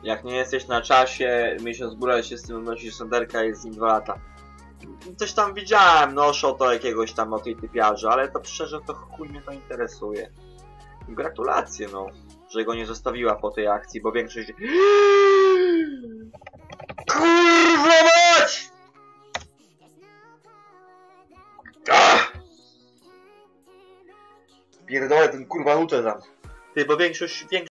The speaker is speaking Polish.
Jak nie jesteś na czasie, miesiąc góra się z tym nosisz sonderka jest z nim 2 lata. Coś tam widziałem, noszą to jakiegoś tam o tej typiarze, ale to szczerze to chuj mnie to interesuje. Gratulacje no, że go nie zostawiła po tej akcji, bo większość... Kurwa mać! Pierdolę ten kurwa nutę tam. Ty, bo większość